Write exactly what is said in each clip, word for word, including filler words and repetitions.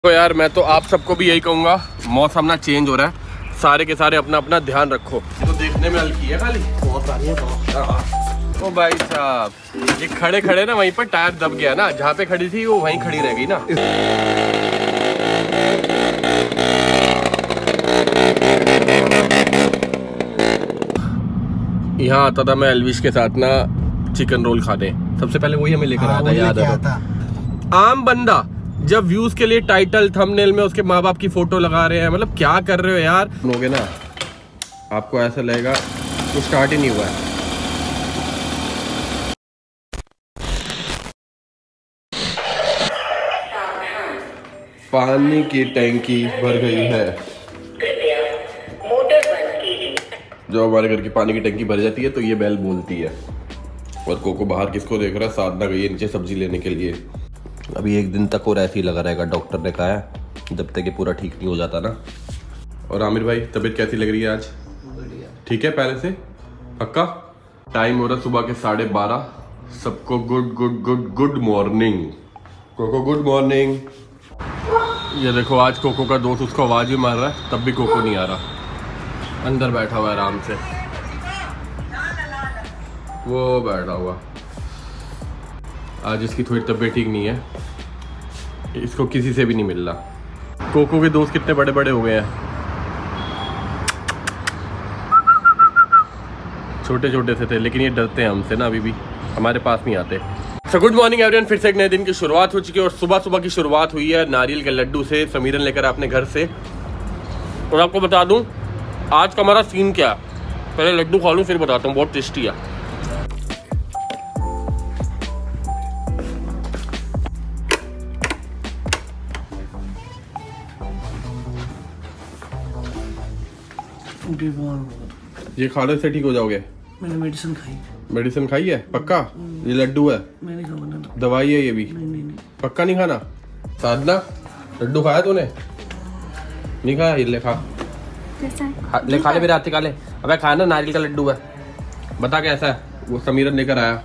तो यार मैं तो आप सबको भी यही कहूँगा, मौसम ना चेंज हो रहा है, सारे के सारे अपना अपना ध्यान रखो। तो देखने में हल्की है खाली, बहुत सारी है बहुत। ओ भाई साहब ये खड़े खड़े ना वहीं पर टायर दब गया ना, जहाँ पे खड़ी थी वो वहीं खड़ी रह गई ना। यहाँ आता था मैं एल्विश के साथ ना चिकन रोल खाने, सबसे पहले वही हमें लेकर आया था, याद है। आम बंदा जब व्यूज के लिए टाइटल थंबनेल में उसके माँ बाप की फोटो लगा रहे हैं, मतलब क्या कर रहे हो यार। लोगे ना आपको ऐसा लगेगा कुछ स्टार्ट ही नहीं हुआ है। पानी की टैंकी भर गई है, जो हमारे घर की पानी की टंकी भर जाती है तो ये बैल बोलती है। और कोको बाहर किसको देख रहा है, साधना गई है नीचे सब्जी लेने के लिए। अभी एक दिन तक और ऐसे ही लगा रहेगा, डॉक्टर ने कहा है, जब तक ये पूरा ठीक नहीं हो जाता ना। और आमिर भाई तबीयत कैसी लग रही है आज? ठीक है पहले से पक्का? टाइम हो रहा सुबह के साढ़े बारह। सबको good good good good morning. Coco good morning. ये देखो आज कोको का दोस्त उसको आवाज भी मार रहा है, तब भी कोको नहीं आ रहा, अंदर बैठा हुआ है आराम से, वो बैठा हुआ। आज इसकी थोड़ी तबीयत ठीक नहीं है, इसको किसी से भी नहीं मिल रहा। कोको के दोस्त कितने बड़े बड़े हो गए हैं, छोटे छोटे से थे, लेकिन ये डरते हैं हमसे ना, अभी भी हमारे पास नहीं आते। तो गुड मॉर्निंग एवरीवन, फिर से एक नए दिन की शुरुआत हो चुकी है। और सुबह सुबह की शुरुआत हुई है नारियल के लड्डू से, समीरन लेकर अपने घर से। और आपको बता दूं आज का हमारा सीन क्या है, पहले लड्डू खा लूँ फिर बताता हूँ, बहुत टेस्टी है। ये खाने से ठीक हो जाओगे? मैंने मेडिसिन खाई। मेडिसिन खाई है पक्का? ये लड्डू है, मैंने खाना दवाई है ये भी। नहीं नहीं नहीं पक्का नहीं खाना? साधना लड्डू खाया तूने? नहीं खाया? ये ले खा, खा ले खा ले मेरे हाथ खा ले। अबे खाया ना, नारियल का लड्डू है, बता कैसा है। वो समीरन लेकर आया।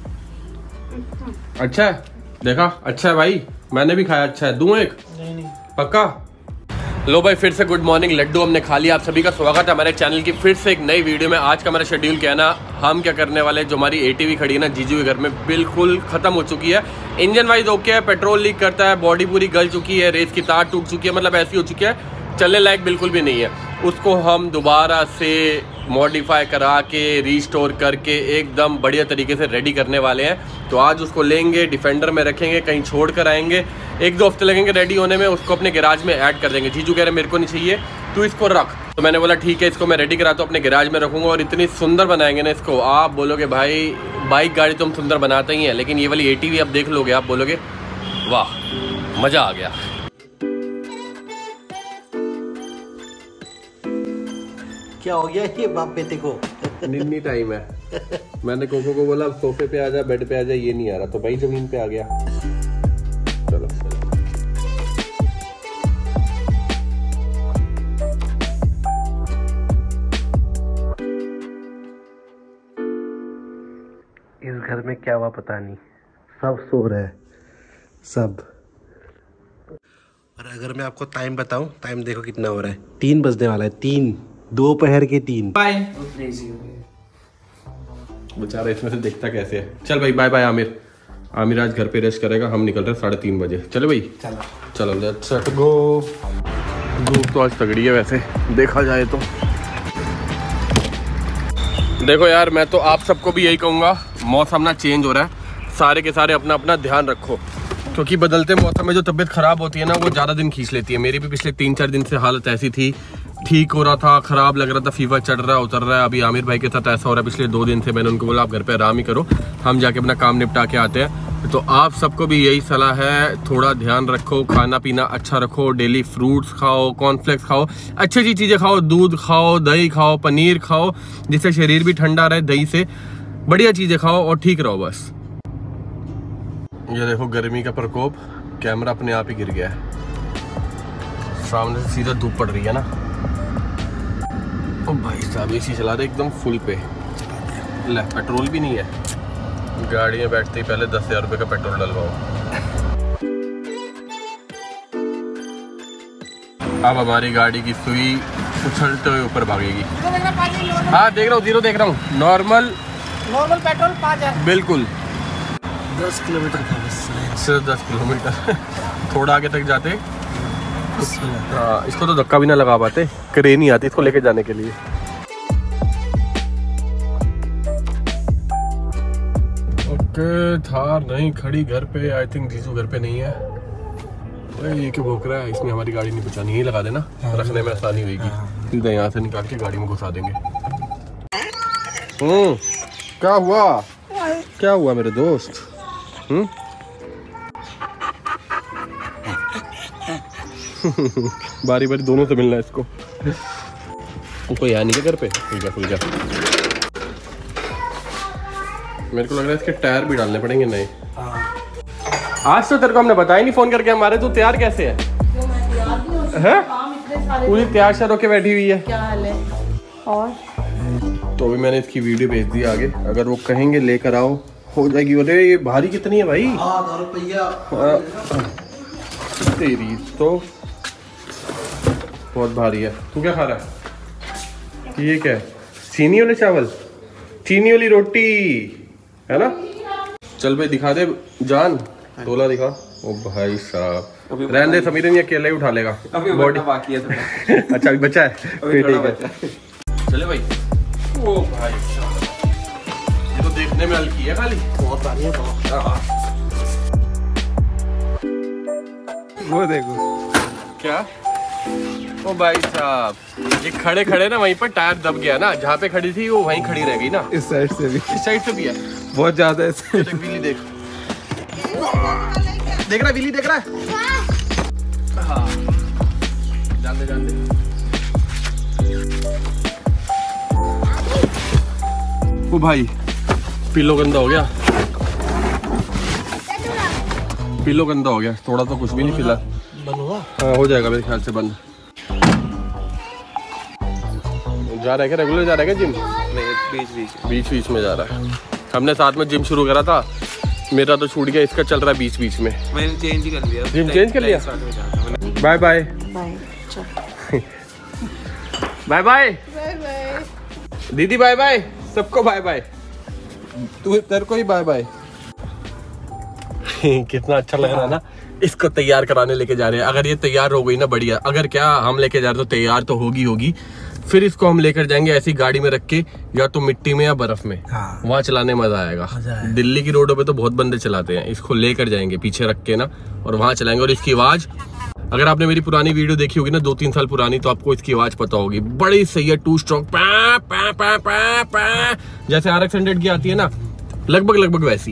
अच्छा है? देखा अच्छा है भाई, मैंने भी खाया, अच्छा है। दूं एक? नहीं नहीं पक्का? लो भाई फिर से गुड मॉर्निंग, लड्डू हमने खा लिया। आप सभी का स्वागत है हमारे चैनल की फिर से एक नई वीडियो में। आज का हमारा शेड्यूल क्या है ना, हम क्या करने वाले, जो हमारी एटीवी खड़ी है ना जीजू के घर में, बिल्कुल खत्म हो चुकी है। इंजन वाइज ओके है, पेट्रोल लीक करता है, बॉडी पूरी गल चुकी है, रेस की तार टूट चुकी है, मतलब ऐसी हो चुकी है, चलने लायक बिल्कुल भी नहीं है। उसको हम दोबारा से मॉडिफाई करा के रीस्टोर करके एकदम बढ़िया तरीके से रेडी करने वाले हैं। तो आज उसको लेंगे, डिफेंडर में रखेंगे, कहीं छोड़ कर आएंगे, एक दो हफ्ते लगेंगे रेडी होने में, उसको अपने गैराज में ऐड कर देंगे। जीजू कह रहे मेरे को नहीं चाहिए, तू इसको रख। तो मैंने बोला ठीक है, इसको मैं रेडी कराता हूँ, अपने गैराज में रखूँगा। और इतनी सुंदर बनाएंगे ना इसको, आप बोलोगे भाई बाइक गाड़ी तो हम सुंदर बनाते ही हैं, लेकिन ये वाली एटीवी आप देख लोगे, आप बोलोगे वाह मज़ा आ गया। क्या हो गया ये बाप बेटे को? निन्नी टाइम है। मैंने कोको को बोला सोफे पे आ जा, बेड पे आ जा, ये नहीं आ रहा, तो भाई जमीन पे आ गया। चलो इस घर में क्या हुआ पता नहीं, सब सो रहे हैं सब। और अगर मैं आपको टाइम बताऊं, टाइम देखो कितना हो रहा है, तीन बजने वाला है, तीन दोपहर के तीन। बाय। बेचारा इसमें से देखता कैसे है। चल भाई बाय बाय आमिर। आमिर आज घर पे रेस्ट करेगा, हम निकल रहे हैं साढ़े तीन बजे। चलो भाई चलो चलो लेट्स गो। धूप तो आज तगड़ी है वैसे देखा जाए तो। देखो यार मैं तो आप सबको भी यही कहूँगा, मौसम ना चेंज हो रहा है, सारे के सारे अपना अपना ध्यान रखो, क्योंकि बदलते मौसम में जो तबीयत खराब होती है ना वो ज़्यादा दिन खींच लेती है। मेरी भी पिछले तीन चार दिन से हालत ऐसी थी, ठीक हो रहा था, खराब लग रहा था, फीवर चढ़ रहा है, उतर रहा है। अभी आमिर भाई के साथ ऐसा हो रहा है पिछले दो दिन से। मैंने उनको बोला आप घर पे आराम ही करो, हम जाके अपना काम निपटा के आते हैं। तो आप सबको भी यही सलाह है, थोड़ा ध्यान रखो, खाना पीना अच्छा रखो, डेली फ्रूट्स खाओ, कॉर्नफ्लेक्स खाओ, अच्छी अच्छी चीज़ें खाओ, दूध खाओ, दही खाओ, पनीर खाओ, जिससे शरीर भी ठंडा रहे, दही से बढ़िया चीज़ें खाओ और ठीक रहो बस। ये देखो गर्मी का प्रकोप, कैमरा अपने आप ही गिर गया है, सामने से सीधा धूप पड़ रही है ना। ओ भाई साहब एसी चला रहे एकदम फुल पे, ले पेट्रोल भी नहीं है, गाड़ी में बैठते ही पहले दस हजार रुपये का पेट्रोल डलवाओ। अब हमारी गाड़ी की सुई उछलते हुए ऊपर भागेगी। हाँ देख रहा हूँ, जीरो देख रहा हूँ। नॉर्मल नॉर्मल पेट्रोल पाँच हजार बिल्कुल दस किलोमीटर था बस, सिर्फ दस किलोमीटर थोड़ा आगे तक जाते। हाँ इसको तो धक्का भी ना लगा पाते, क्रेन नहीं आती इसको लेके जाने के लिए। ओके थार नहीं खड़ी घर पे, आई थिंक जीजू घर पे नहीं है। ये क्या भोंक रहा है, इसमें हमारी गाड़ी नहीं पहुंचानी, यही लगा देना, रखने में आसानी होगी। सीधा यहाँ से निकाल के गाड़ी में घुसा देंगे। हम्म क्या हुआ, क्या हुआ मेरे दोस्त? हम्म बारी बारी दोनों से मिलना है इसको। कोई है नहीं क्या घर पे? खुल जा खुल जा। मेरे को लग रहा है इसके टायर भी डालने पड़ेंगे नए। आज तो तेरे को हमने बताया नहीं फोन करके हमारे, तू तैयार कैसे है? हैं? पूरी तैयार शर होके बैठी हुई है। क्या हाल है? और तो अभी मैंने इसकी वीडियो भेज दी आगे, अगर वो कहेंगे लेकर आओ हो जाएगी। अरे ये भारी कितनी है भाई? तेरी तो बहुत भारी है। तू क्या खा रहा है? ये क्या है? चीनी वाले चावल, चीनी वाली रोटी है ना? चल भाई दिखा दे जान, तोला दिखा। ओ भाई साहब रहने दे, समीर नहीं अकेला ही उठा लेगा। अभी बॉडी बाकी है थोड़ा। अच्छा अभी बचा है, फिर ठीक है। चले भाई। ओ भाई साहब ये तो देखने में हल्की है, खाली बहुत भारी है बहुत। वो देखो क्या? ओ भाई साहब ये खड़े खड़े ना वहीं पर टायर दब गया ना, जहाँ पे खड़ी थी वो वहीं खड़ी रह गई ना। इस साइड से भी, इस साइड से भी है बहुत ज्यादा है। देख विली देख, देख रहा विली देख रहा है। हाँ जान दे जान दे। ओ भाई पिलो गंदा हो गया, पिलो गंदा हो गया। थोड़ा तो कुछ भी नहीं फिलहाल बंद हुआ। हाँ हो जाएगा मेरे ख्याल से बंद। जा रहा है क्या, रेगुलर जा रहा है क्या जिम? नहीं बीच बीच बीच बीच में जा रहा है। हमने साथ में जिम शुरू करा था, मेरा तो छूट गया, इसका चल रहा है बीच बीच में। मैंने चेंज ही कर लिया, जिम चेंज कर लिया। Bye bye bye bye bye bye bye दीदी, बाय बाय सबको, बाय बाय। तू तेरे को ही बाय बाय। कितना अच्छा लग रहा है ना। इसको तैयार कराने लेके जा रहे हैं। अगर ये तैयार हो गई ना बढ़िया, अगर क्या हम लेके जा रहे तो तैयार तो होगी होगी फिर इसको हम लेकर जाएंगे ऐसी गाड़ी में रख के, या तो मिट्टी में या बर्फ में। हाँ। वहाँ चलाने मजा आएगा। दिल्ली की रोडों पे तो बहुत बंदे चलाते हैं, इसको लेकर जाएंगे पीछे रख के ना, और वहाँ चलाएंगे। और इसकी आवाज, अगर आपने मेरी पुरानी वीडियो देखी होगी ना दो तीन साल पुरानी, तो आपको इसकी आवाज पता होगी। बड़ी सही है, टू स्ट्रोक पा, पा, पा, पा, पा, जैसे आर एक्स हंड्रेड की आती है ना, लगभग लगभग वैसी।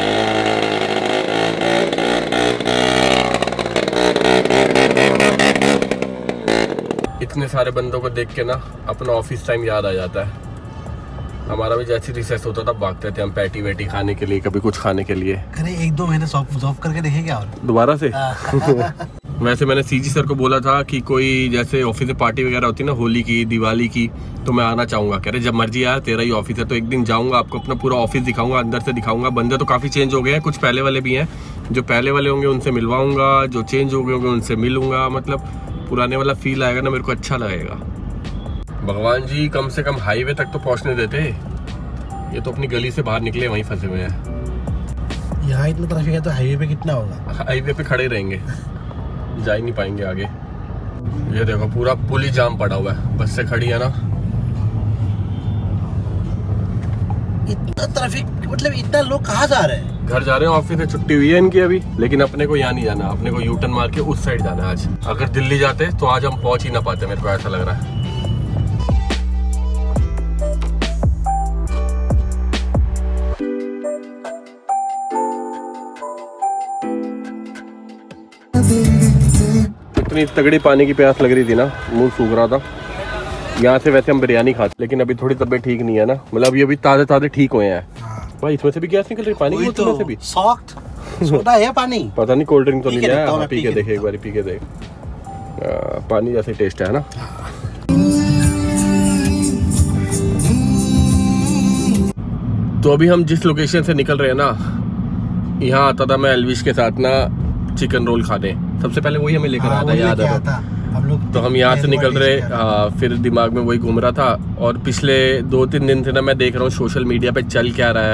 इतने सारे बंदों को देख के ना अपना ऑफिस टाइम याद आ जाता है। हमारा भी जैसे रिसेस होता था भागते थे हम पैटी वैटी खाने के लिए, कभी कुछ खाने के लिए। अरे एक दो महीने सॉफ्ट जॉब करके देखेंगे और दोबारा से। वैसे मैंने सीजी सर को बोला था कि कोई जैसे ऑफिस में पार्टी वगैरह होती है ना, होली की, दिवाली की, तो मैं आना चाहूंगा। कह रहे जब मर्जी यार, तेरा ही ऑफिस है तो एक दिन जाऊंगा, आपको अपना पूरा ऑफिस दिखाऊंगा, अंदर से दिखाऊंगा। बंदे तो काफी चेंज हो गए हैं, कुछ पहले वाले भी हैं। जो पहले वाले होंगे उनसे मिलवाऊंगा, जो चेंज हो गए होंगे उनसे मिलूंगा। मतलब पुराने वाला फील आएगा ना, मेरे को अच्छा लगेगा। भगवान जी कम से कम हाईवे तक तो पहुंचने देते। ये तो अपनी गली से बाहर निकले वहीं फंसे हुए हैं। यहाँ इतना ट्रैफिक है तो हाईवे पे कितना होगा? हाईवे पे खड़े रहेंगे, जा ही नहीं पाएंगे आगे। ये देखो पूरा पुल ही जाम पड़ा हुआ है, बस से खड़ी है ना। इतना ट्रैफिक, मतलब इतना लोग कहाँ जा रहे हैं? घर जा रहे हैं, ऑफिस से छुट्टी हुई है इनकी अभी, लेकिन अपने को यहाँ नहीं जाना, अपने को यू टर्न मार के उस साइड जाना है आज। अगर दिल्ली जाते तो आज हम पहुंच ही ना पाते, मेरे को ऐसा लग रहा है। इतनी तगड़ी पानी की प्यास लग रही थी ना, मुंह सूख रहा था। यहाँ से वैसे हम बिरयानी खाते, लेकिन अभी थोड़ी तबीयत ठीक नहीं है ना, मतलब ये अभी ताजे ताजे ठीक हुए हैं। भाई इसमें से भी गैस निकल रही, पानी की बोतल में से भी। सॉफ्ट सोडा है पानी। पता नहीं कोल्ड ड्रिंक तो नहीं है, है, पी के देखे एक बार, पी के देख। पानी जैसे टेस्ट है ना। तो अभी हम जिस लोकेशन से निकल रहे हैं ना, यहाँ आता था मैं एलविश के साथ ना चिकन रोल खाने। सबसे पहले वही हमें लेकर आया था, याद है? हम लोग तो हम यहाँ से निकल रहे, आ, फिर दिमाग में वही घूम रहा था। और पिछले दो तीन दिन से ना मैं देख रहा हूँ सोशल मीडिया पे चल क्या रहा है।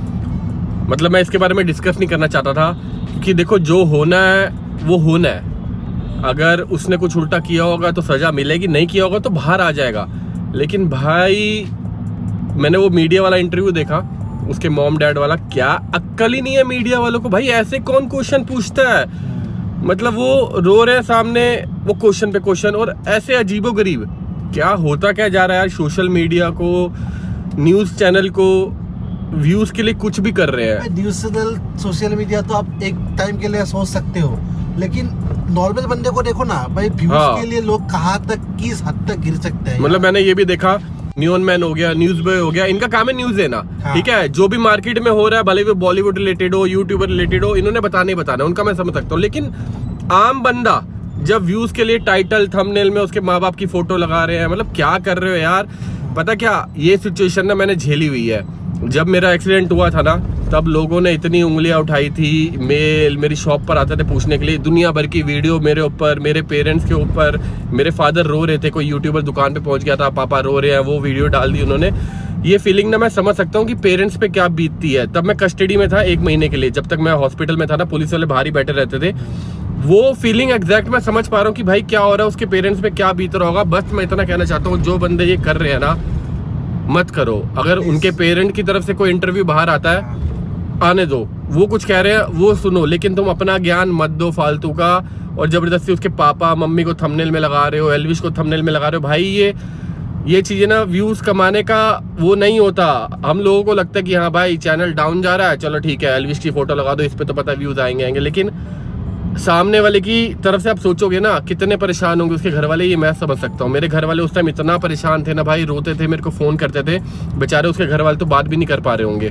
मतलब मैं इसके बारे में डिस्कस नहीं करना चाहता था, क्योंकि देखो जो होना है वो होना है। अगर उसने कुछ उल्टा किया होगा तो सजा मिलेगी, नहीं किया होगा तो बाहर आ जाएगा। लेकिन भाई मैंने वो मीडिया वाला इंटरव्यू देखा, उसके मॉम डैड वाला, क्या अक्ल ही नहीं है मीडिया वालों को भाई। ऐसे कौन क्वेश्चन पूछता है? मतलब वो रो रहे हैं सामने, वो क्वेश्चन पे क्वेश्चन, और ऐसे अजीबोगरीब। क्या होता क्या जा रहा है यार? सोशल मीडिया को, न्यूज चैनल को व्यूज के लिए कुछ भी कर रहे हैं। न्यूज चैनल, सोशल मीडिया तो आप एक टाइम के लिए सोच सकते हो, लेकिन नॉर्मल बंदे को देखो ना भाई, व्यूज हाँ। के लिए लोग कहाँ तक, किस हद तक गिर सकते हैं। मतलब मैंने ये भी देखा, न्यून मैन हो गया, न्यूज बॉय हो गया, इनका काम है न्यूज देना। हाँ। ठीक है, जो भी मार्केट में हो रहा है, भले वो बॉलीवुड रिलेटेड हो, यूट्यूबर रिलेटेड हो, इन्होंने बताने ही बताना, उनका मैं समझ सकता हूँ। लेकिन आम बंदा जब व्यूज के लिए टाइटल थंबनेल में उसके माँ बाप की फोटो लगा रहे हैं, मतलब क्या कर रहे हो यार? पता क्या, ये सिचुएशन ना मैंने झेली हुई है। जब मेरा एक्सीडेंट हुआ था ना, तब लोगों ने इतनी उंगलियां उठाई थी, मेल मेरी शॉप पर आते थे पूछने के लिए, दुनिया भर की वीडियो मेरे ऊपर, मेरे पेरेंट्स के ऊपर। मेरे फादर रो रहे थे, कोई यूट्यूबर दुकान पे पहुंच गया था, पापा रो रहे हैं, वो वीडियो डाल दी उन्होंने। ये फीलिंग ना मैं समझ सकता हूँ कि पेरेंट्स पे क्या बीतती है। तब मैं कस्टडी में था एक महीने के लिए, जब तक मैं हॉस्पिटल में था ना, पुलिस वाले बाहर ही बैठे रहते थे। वो फीलिंग एग्जैक्ट मैं समझ पा रहा हूँ कि भाई क्या हो रहा है, उसके पेरेंट्स पे क्या बीत रहा होगा। बस मैं इतना कहना चाहता हूँ, जो बंदे ये कर रहे हैं ना, मत करो। अगर उनके पेरेंट की तरफ से कोई इंटरव्यू बाहर आता है, आने दो, वो कुछ कह रहे हैं वो सुनो, लेकिन तुम अपना ज्ञान मत दो फालतू का। और जबरदस्ती उसके पापा मम्मी को थंबनेल में लगा रहे हो, एल्विश को थंबनेल में लगा रहे हो। भाई ये ये चीजें ना व्यूज कमाने का वो नहीं होता। हम लोगों को लगता है कि हाँ भाई चैनल डाउन जा रहा है, चलो ठीक है एल्विश की फोटो लगा दो, इस पे तो पता व्यूज आएंगे आएंगे। लेकिन सामने वाले की तरफ से आप सोचोगे ना, कितने परेशान होंगे उसके घर वाले, ये मैं समझ सकता हूँ। मेरे घर वाले उस टाइम इतना परेशान थे ना भाई, रोते थे, मेरे को फोन करते थे। बेचारे उसके घर वाले तो बात भी नहीं कर पा रहे होंगे।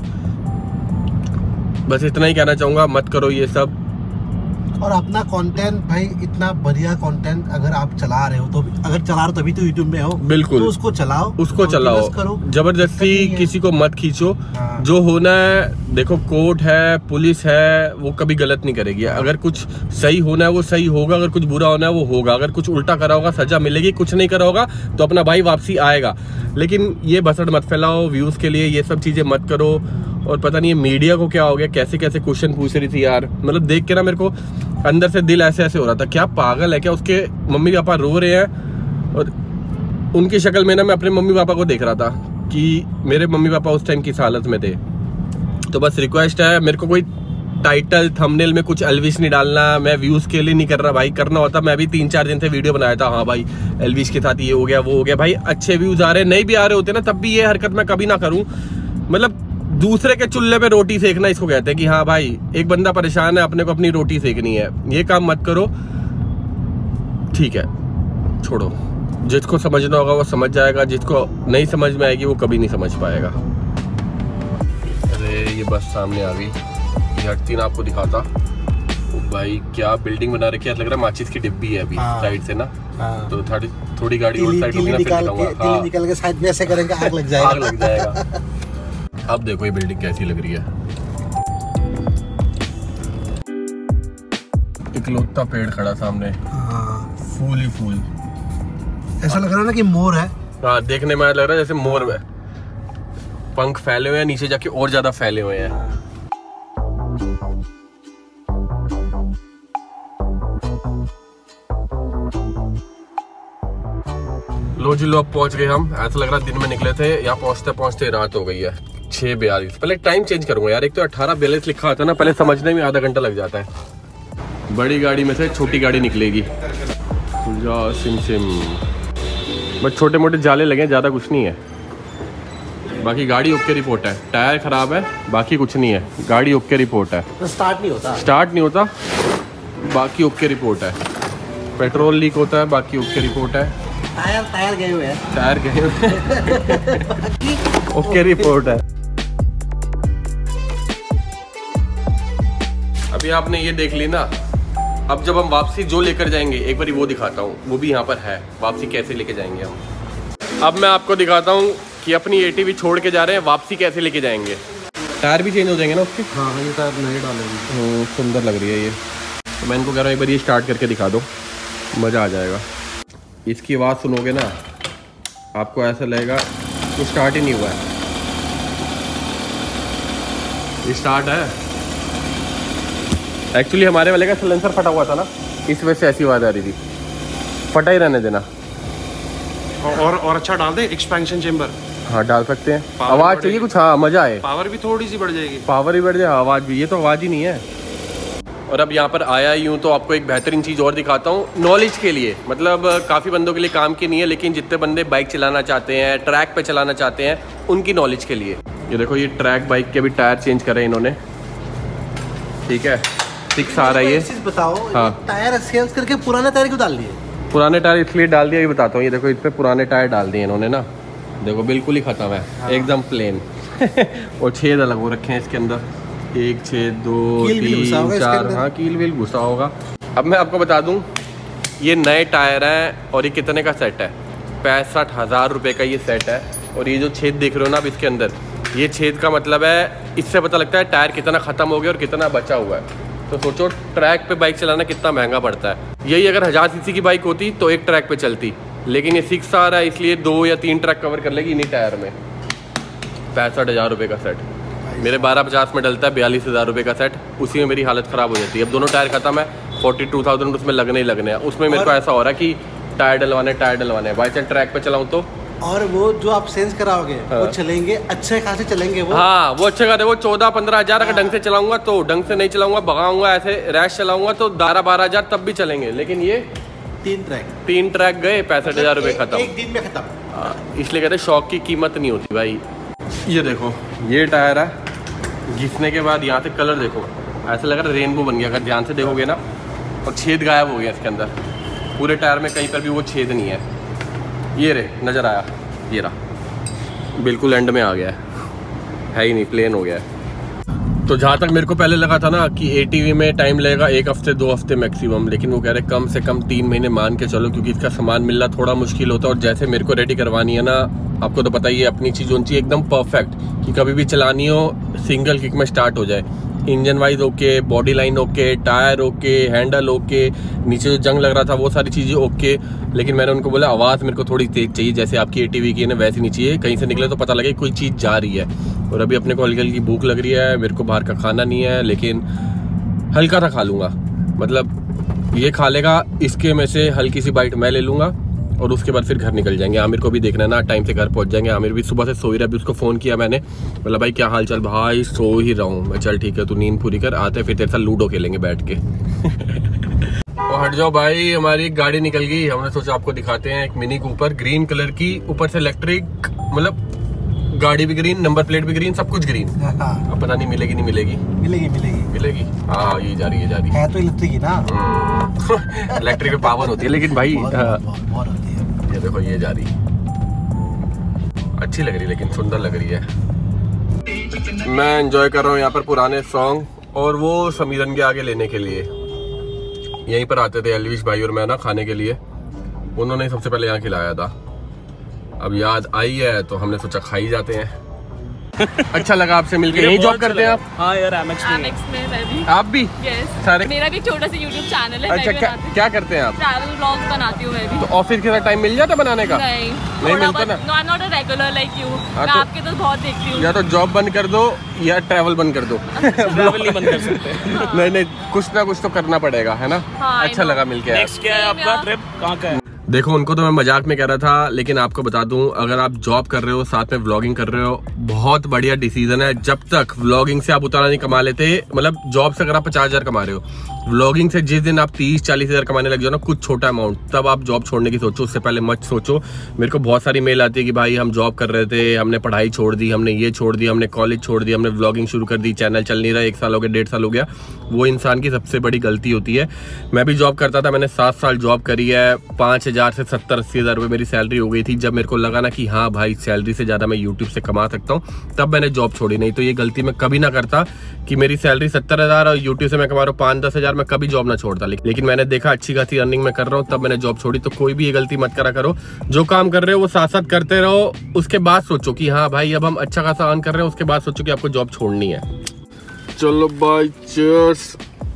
बस इतना ही कहना चाहूंगा, मत करो ये सब। और अपना कंटेंट भाई, इतना बढ़िया कंटेंट अगर आप चला रहे हो तो, अगर चला रहे हो तभी तो यूट्यूब में हो, बिल्कुल तो उसको चलाओ, उसको चलाओ, जबरदस्ती किसी को मत खींचो। हाँ। जो होना है देखो, कोर्ट है, पुलिस है, वो कभी गलत नहीं करेगी। अगर कुछ सही होना है वो सही होगा, अगर कुछ बुरा होना है वो होगा। अगर कुछ उल्टा करा होगा सजा मिलेगी, कुछ नहीं करा होगा तो अपना भाई वापसी आएगा। लेकिन ये बसड़ मत फैलाओ व्यूज के लिए, ये सब चीजें मत करो। और पता नहीं ये मीडिया को क्या हो गया, कैसे कैसे क्वेश्चन पूछ रही थी यार। मतलब देख के ना मेरे को अंदर से दिल ऐसे ऐसे हो रहा था, क्या पागल है क्या? उसके मम्मी पापा रो रहे हैं और उनकी शक्ल में ना मैं अपने मम्मी पापा को देख रहा था कि मेरे मम्मी पापा उस टाइम किस हालत में थे। तो बस रिक्वेस्ट है, मेरे को कोई टाइटल थंबनेल में कुछ एल्विश नहीं डालना। मैं व्यूज के लिए नहीं कर रहा भाई, करना होता मैं भी तीन चार दिन से वीडियो बनाया था, हाँ भाई एल्विश के साथ ये हो गया वो हो गया। भाई अच्छे व्यूज आ रहे, नहीं भी आ रहे होते ना, तब भी ये हरकत मैं कभी ना करूं। मतलब दूसरे के चूल्हे पे रोटी सेकना इसको कहते हैं कि हाँ भाई एक बंदा परेशान है, अपने को अपनी रोटी सेकनी है। ये काम मत करो, ठीक है, छोड़ो। जिसको समझना होगा वो समझ जाएगा, जिसको नहीं समझ में आएगी वो कभी नहीं समझ पाएगा। अरे ये बस सामने आ गई, हटती ना आपको दिखाता। ओ भाई क्या बिल्डिंग बना रखी है, लग रहा है माचिस की डिब्बी है अभी साइड से ना। हाँ। तो थोड़ी थोड़ी गाड़ी रोड साइड होगी ना, फिर दिखाऊंगा। हाँ। निकल के साइड में ऐसे करेंगे, आग लग जाएगा। आग लग जाएगा। अब देखो ये बिल्डिंग कैसी लग रही है, इकलौता पेड़ खड़ा सामने। हाँ। फूल ही फूल, ऐसा लग रहा है ना कि मोर है। हाँ, देखने में लग रहा है जैसे मोर में पंख फैले हुए हैं, नीचे जाके और ज्यादा फैले हुए हैं। लो जी लो, अब पहुंच गए हम। ऐसा लग रहा है दिन में निकले थे, यहाँ पहुंचते पहुंचते रात हो गई है छह बयालीस। पहले टाइम चेंज करूंगा यार, एक तो अठारह बयालीस लिखा होता है ना, पहले समझने में आधा घंटा लग जाता है। बड़ी गाड़ी में से छोटी गाड़ी निकलेगी, जा सिम सिम। बस छोटे मोटे जाले लगे, ज्यादा कुछ नहीं है। बाकी गाड़ी ओके रिपोर्ट है, टायर खराब है, बाकी कुछ नहीं है। गाड़ी ओके रिपोर्ट है, स्टार्ट नहीं होता स्टार्ट नहीं होता बाकी ओके रिपोर्ट है। पेट्रोल लीक होता है, बाकी ओके रिपोर्ट है। टायर टायर गए हुए हैं, टायर गए हुए ओके रिपोर्ट है। अभी आपने ये देख ली ना, अब जब हम वापसी जो लेकर जाएंगे एक बार वो दिखाता हूँ, वो भी यहाँ पर है। वापसी कैसे लेके जाएंगे हम, अब मैं आपको दिखाता हूँ कि अपनी एटीवी छोड़ के जा रहे हैं, वापसी कैसे लेके जाएंगे। टायर भी चेंज हो जाएंगे ना उसके। हाँ ये टायर नए डालेंगे। सुंदर लग रही है ये, तो मैं इनको कह रहा हूँ एक बार ये स्टार्ट करके दिखा दो, मज़ा आ जाएगा। इसकी आवाज़ सुनोगे ना आपको ऐसा लगेगा तो स्टार्ट ही नहीं हुआ है। स्टार्ट है एक्चुअली हमारे वाले का सिलेंसर फटा हुआ था ना, इस वजह से ऐसी आवाज़ आ रही थी। फटा ही रहने देना। और और अच्छा डाल दे एक्सपेंशन चेंबर। हाँ डाल सकते हैं। आवाज़ चाहिए कुछ, हाँ मज़ा आए। पावर भी थोड़ी सी बढ़ जाएगी। पावर ही बढ़ जाए, आवाज़ भी। ये तो आवाज़ ही नहीं है। और अब यहाँ पर आया ही हूँ तो आपको एक बेहतरीन चीज़ और दिखाता हूँ नॉलेज के लिए। मतलब काफ़ी बंदों के लिए काम की नहीं है, लेकिन जितने बंदे बाइक चलाना चाहते हैं, ट्रैक पे चलाना चाहते हैं, उनकी नॉलेज के लिए। ये देखो ये ट्रैक बाइक के भी टायर चेंज करे इन्होंने, ठीक है। सिक्स आ रहा है ये। चीज़ बताओ, हाँ। टायर चेंज करके पुराने टायर क्यों डाल दिए? पुराने टायर इसलिए डाल दिया, ये बताता हूँ। ये देखो इस पर पुराने टायर डाल दिए इन्होंने ना, देखो बिल्कुल ही ख़त्म है। हाँ। एकदम प्लेन और छेद अलग हो रखे हैं इसके अंदर, एक छेद दो तीन चार, हाँ कील व्हील घुसा होगा। अब मैं आपको बता दूं ये नए टायर हैं और ये कितने का सेट है? पैंसठ हज़ार रुपये का ये सेट है। और ये जो छेद देख रहे हो ना अब इसके अंदर, ये छेद का मतलब है, इससे पता लगता है टायर कितना ख़त्म हो गया और कितना बचा हुआ है। तो सोचो ट्रैक पे बाइक चलाना कितना महंगा पड़ता है। यही अगर हज़ार सीसी की बाइक होती तो एक ट्रैक पे चलती, लेकिन ये सिक्स आ रहा है इसलिए दो या तीन ट्रैक कवर कर लेगी इन्हीं टायर में। पैंसठ हज़ार रुपये का सेट मेरे बारह पचास में डलता है, बयालीस हज़ार रुपये का सेट। उसी में मेरी हालत ख़राब हो जाती है। अब दोनों टायर ख़त्म है, फोर्टी टू थाउजेंड उसमें लगने ही लगने हैं। उसमें मेरे को ऐसा हो रहा है कि टायर डलवाने टायर डलवाने बाई चांस ट्रैक पे चलाऊँ तो। और वो जो आप सेंस कराओगे हाँ। वो चलेंगे अच्छे खासे चलेंगे वो। हाँ वो अच्छे खासे, वो चौदह पंद्रह हज़ार अगर ढंग से चलाऊंगा तो, ढंग से नहीं चलाऊंगा भगाऊंगा ऐसे रैश चलाऊंगा तो बारह बारह हज़ार तब भी चलेंगे। लेकिन ये तीन ट्रैक तीन ट्रैक गए, पैंसठ हज़ार रुपये खत्म एक दिन में खत्म। इसलिए कहते शौक की कीमत नहीं होती भाई। ये देखो ये टायर है, घिसने के बाद यहाँ से कलर देखो ऐसा लग रहा है रेनबो बन गया। अगर ध्यान से देखोगे ना, और छेद गायब हो गया इसके अंदर पूरे टायर में, कहीं पर भी वो छेद नहीं है। ये रे नज़र आया, ये रहा बिल्कुल एंड में आ गया है, है ही नहीं, प्लेन हो गया है। तो जहाँ तक मेरे को पहले लगा था ना कि एटीवी में टाइम लगेगा एक हफ्ते दो हफ्ते मैक्सिमम, लेकिन वो कह रहे कम से कम तीन महीने मान के चलो, क्योंकि इसका सामान मिलना थोड़ा मुश्किल होता है। और जैसे मेरे को रेडी करवानी है ना, आपको तो पता ही है, अपनी चीज़ होनी चाहिए एकदम परफेक्ट कि कभी भी चलानी हो सिंगल किक में स्टार्ट हो जाए। Engine wise okay, body line okay, tyre okay, handle okay, नीचे जो जंग लग रहा था वो सारी चीज़ें ओके। लेकिन मैंने उनको बोला आवाज़ मेरे को थोड़ी तेज चाहिए, जैसे आपकी एटीवी की है ना वैसी नहीं चाहिए, कहीं से निकले तो पता लगे कोई चीज़ जा रही है। और अभी अपने को हल्की हल्की भूख लग रही है, मेरे को बाहर का खाना नहीं है, लेकिन हल्का सा खा लूँगा। मतलब ये खा लेगा, इसके में से हल्की सी बाइट मैं ले लूँगा और उसके बाद फिर घर निकल जाएंगे। आमिर को भी देखना है ना, टाइम से घर पहुंच जाएंगे। आमिर भी सुबह से सो ही रहा है, अभी उसको फ़ोन किया मैंने, बोला भाई क्या हाल चाल? भाई सो ही रहा हूँ मैं। चल ठीक है तू नींद पूरी कर, आते फिर तेरे साथ लूडो खेलेंगे बैठ के। और हट जाओ भाई, हमारी गाड़ी निकल गई। हमने सोचा आपको दिखाते हैं, एक मिनी कूपर ग्रीन कलर की, ऊपर से इलेक्ट्रिक, मतलब गाड़ी भी ग्रीन, नंबर प्लेट भी ग्रीन, सब कुछ ग्रीन। अब पता नहीं मिलेगी नहीं मिलेगी। मिलेगी मिलेगी मिलेगी हाँ ये जा रही है जा रही है तो इलेक्ट्रिक ही ना। इलेक्ट्रिक में पावर होती है, लेकिन भाई बहुत, बहुत, बहुत होती है। ये देखो ये जा रही, अच्छी लग रही है, लेकिन सुंदर लग रही है। मैं एंजॉय कर रहा हूँ यहाँ पर पुराने सॉन्ग, और वो समीरन के आगे लेने के लिए यहीं पर आते थे एलविश भाई और मैं ना खाने के लिए, उन्होंने सबसे पहले यहाँ खिलाया था। अब याद आई है तो हमने सोचा खा ही जाते हैं। अच्छा लगा आपसे मिलकर। यही जॉब करते हैं आप? हाँ यार एमएक्स में। एमएक्स में मैं भी। आप भी? यस। सारे? मेरा भी छोटा सा यूट्यूब चैनल है। अच्छा क्या, क्या करते हैं आप? ट्रैवल व्लॉग्स बनाती हूँ मैं भी। तो ऑफिस के साथ टाइम मिल जाता बनाने का? नहीं नहीं मिलता ना? No I am not a regular like you. मैं तो, आपके तो बहुत देखती हूँ। या तो जॉब बंद कर दो या ट्रैवल बंद कर दो। ट्रैवल नहीं बंद कर सकते। नहीं नहीं कुछ ना कुछ तो करना पड़ेगा, है ना? हाँ, अच्छा लगा मिलके। नेक्स्ट क्या है आपका ट्रिप, कहाँ का है? देखो उनको तो मैं मजाक में कह रहा था, लेकिन आपको बता दूं, अगर आप जॉब कर रहे हो साथ में व्लॉगिंग कर रहे हो, बहुत बढ़िया डिसीजन है। जब तक व्लॉगिंग से आप उतना नहीं कमा लेते, मतलब जॉब से अगर आप पचास हजार कमा रहे हो, व्लॉगिंग से जिस दिन आप तीस चालीस हजार कमाने लग जाओ ना, कुछ छोटा अमाउंट, तब आप जॉब छोड़ने की सोचो, उससे पहले मत सोचो। मेरे को बहुत सारी मेल आती है कि भाई हम जॉब कर रहे थे, हमने पढ़ाई छोड़ दी, हमने ये छोड़ दी, हमने कॉलेज छोड़ दी, हमने व्लॉगिंग शुरू कर दी, चैनल चल नहीं रहा, एक साल हो गया, डेढ़ साल हो गया। वो इंसान की सबसे बड़ी गलती होती है। मैं भी जॉब करता था, मैंने सात साल जॉब करी है, पाँच हजार से सत्तर अस्सी हजार रुपये मेरी सैलरी हो गई थी। जब मेरे को लगा ना कि हाँ भाई सैलरी से ज़्यादा मैं यूट्यूब से कमा सकता हूँ, तब मैंने जॉब छोड़ी। नहीं तो ये गलती मैं कभी ना करता कि मेरी सैलरी सत्तर हजार और यूट्यूब से मैं कमा रहा हूँ पाँच दस हजार, मैं कभी जॉब ना छोड़ता। लेकिन मैंने देखा अच्छी खासी अर्निंग में कर रहा हूँ, तब मैंने जॉब छोड़ी। तो कोई भी ये गलती मत करा करो, जो काम कर रहे हो वो साथ साथ करते रहो, उसके बाद सोचो कि हाँ भाई अब हम अच्छा खासा अर्न कर रहे हैं, उसके बाद सोचो कि आपको जॉब छोड़नी है। चलो बाय, चीयर्स।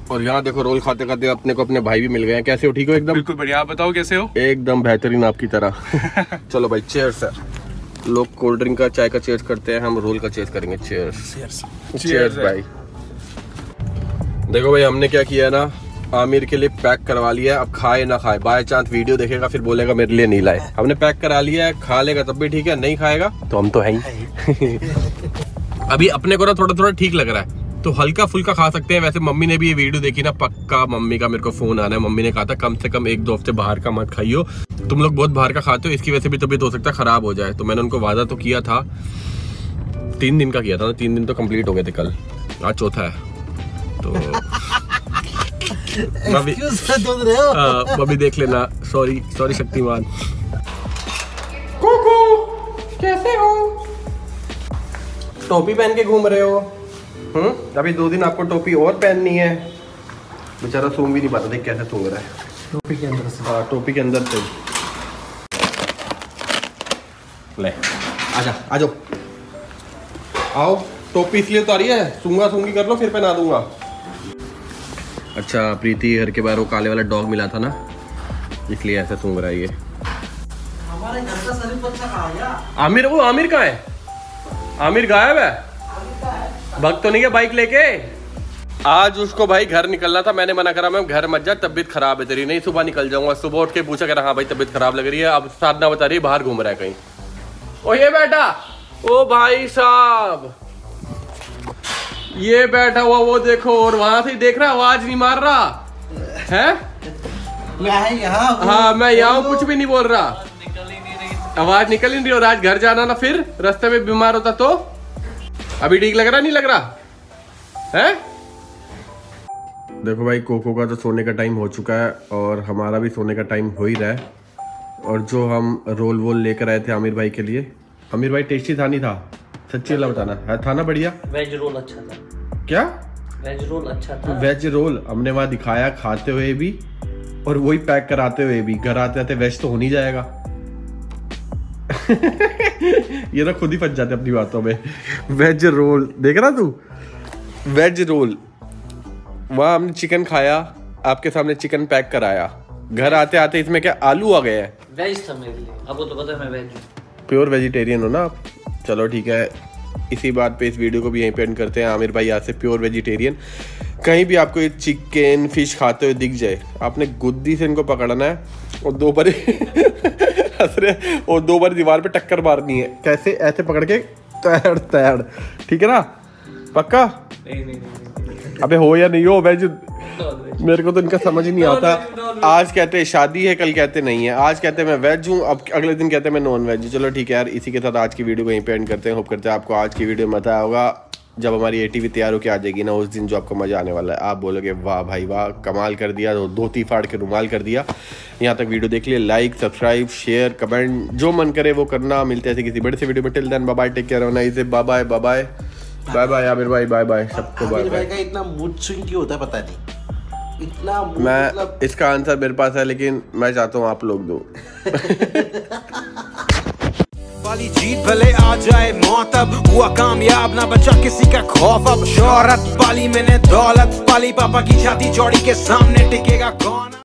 और यहाँ देखो रोल खाते खाते अपने को अपने भाई भी मिल गए हैं। कैसे हो, ठीक हो एकदम? बिल्कुल बढ़िया, आप बताओ कैसे हो? एकदम बेहतरीन आपकी तरह। चलो भाई चेयर्स है। लोग कोल्ड ड्रिंक का चाय का चेयर्स करते हैं, हम रोल का चेयर्स करेंगे। चेयर्स चेयर्स भाई। देखो भाई हमने क्या किया है ना, आमिर के लिए पैक करवा लिया है। अब खाए ना खाए, बाय चांस वीडियो देखेगा फिर बोलेगा मेरे लिए नहीं लाए। हमने पैक करा लिया है, खा लेगा तब भी ठीक है, नहीं खाएगा तो हम तो है ही। अभी अपने को ना थोड़ा थोड़ा ठीक लग रहा है तो हल्का फुल्का खा सकते हैं। वैसे मम्मी ने भी ये वीडियो देखी ना, पक्का मम्मी का मेरे को फोन आना है। मम्मी ने कहा था कम से कम एक दो हफ्ते बाहर का मत खाइयो, तुम लोग बहुत बाहर का खाते हो, इसकी वजह से भी तबीयत हो सकता है खराब हो जाए। तो मैंने उनको वादा तो किया था, तीन दिन का किया था ना, तीन दिन तो कंप्लीट हो गए थे, कल आज चौथा है। तो मम्मी मम्मी देख लेना, सॉरी सॉरी शक्तिमान। कुकू कैसे हो? टोपी पहन के घूम रहे हो? हम्म, अभी दो दिन आपको टोपी और पहननी है। बेचारा सूंघ भी नहीं पाता, देख कैसे सूंघ रहा है टोपी के अंदर से। हाँ टोपी के अंदर से। ले आजा आजो आओ। टोपी इसलिए उतारी है, सूंघा सूंघी कर लो फिर पहना दूंगा। अच्छा प्रीति घर के बाहर वो काले वाला डॉग मिला था ना, इसलिए ऐसे सूंघ रहा है ये। हमारे घर का सभी बच्चा कहाँ गया? आमिर, वो आमिर कहाँ है? आमिर गायब है, भग तो नहीं है बाइक लेके? आज उसको भाई घर निकलना था, मैंने मना करा, मैं घर मत जा, तबीयत खराब है तेरी। नहीं सुबह निकल जाऊंगा। सुबह उठ के पूछा कह हाँ भाई तबीयत खराब लग रही है। अब साधना बता रही है बाहर घूम रहा है कहीं। ओ ये बैठा, ओ भाई साहब ये बैठा हुआ वो देखो, और वहां से देख रहा, आवाज नहीं मार रहा है। मैं यहाँ हाँ मैं यहाँ कुछ भी नहीं बोल रहा, आवाज निकल ही नहीं रही। और आज घर जाना ना, फिर रास्ते में बीमार होता तो? अभी ठीक लग रहा नहीं लग रहा है? देखो भाई कोको का तो सोने का टाइम हो चुका है और हमारा भी सोने का टाइम हो ही रहा है। और जो हम रोल वोल लेकर आए थे आमिर भाई के लिए, आमिर भाई टेस्टी था नहीं था? सच्ची वाला बताना है, था ना बढ़िया? वेज रोल अच्छा था। क्या वेज रोल अच्छा था? वेज रोल हमने वहां दिखाया खाते हुए भी और वही पैक कराते हुए भी। घर आते आते वेज तो हो नहीं जाएगा। ये ना खुद ही फंस जाते अपनी बातों में। वेज रोल देख रहा तू, वेज रोल वहां हमने चिकन खाया, आपके सामने चिकन पैक कराया, घर आते आते इसमें क्या आलू आ गए हैं। वेज था मेरे लिए, आपको तो पता है मैं वेज हूं। प्योर वेजिटेरियन हो ना आप? चलो ठीक है, इसी बात पे इस वीडियो को भी यहीं पे एंड करते हैं। आमिर भाई आज से प्योर वेजिटेरियन। कहीं भी आपको ये चिकन फिश खाते हुए दिख जाए, आपने गुद्दी से इनको पकड़ना है और दो बार हंस रहे और दो बार दीवार पे टक्कर मारनी है। कैसे? ऐसे पकड़ के तैड़ तैड़, ठीक है ना? पक्का? नहीं नहीं नहीं। अबे हो या नहीं हो वेज, मेरे को तो इनका समझ ही नहीं आता। आज कहते हैं शादी है, कल कहते नहीं है, आज कहते हैं मैं वेज हूँ, अब अगले दिन कहते हैं मैं नॉन वेज हूँ। चलो ठीक है यार, इसी के साथ आज की वीडियो को यहीं पे एंड करते हैं। होप करते हैं आपको आज की वीडियो मजा आया होगा। जब हमारी एटीवी तैयार होकर आ जाएगी ना, उस दिन जो आपको मजा आने वाला है, आप बोलोगे वाह भाई वाह, कमाल कर दिया, धोती फाड़ के रुमाल कर दिया। यहाँ तक वीडियो देख लिया, लाइक सब्सक्राइब शेयर कमेंट जो मन करे वो करना। मिलते हैं किसी बड़े से वीडियो में, till then bye bye, take care, nice, bye bye bye bye bye bye Aamir भाई, बाय बाय सबको बाय बाय। का इतना मूड स्विंग क्यों होता है पता नहीं, इतना मैं मतलब... इसका आंसर मेरे पास है, लेकिन मैं चाहता हूँ आप लोग दो। वाली जीत भले आ जाए मौत, अब हुआ कामयाब ना बचा किसी का खौफ। अब शोहरत पाली मैंने दौलत पाली, पापा की छाती चौड़ी के सामने टिकेगा कौन?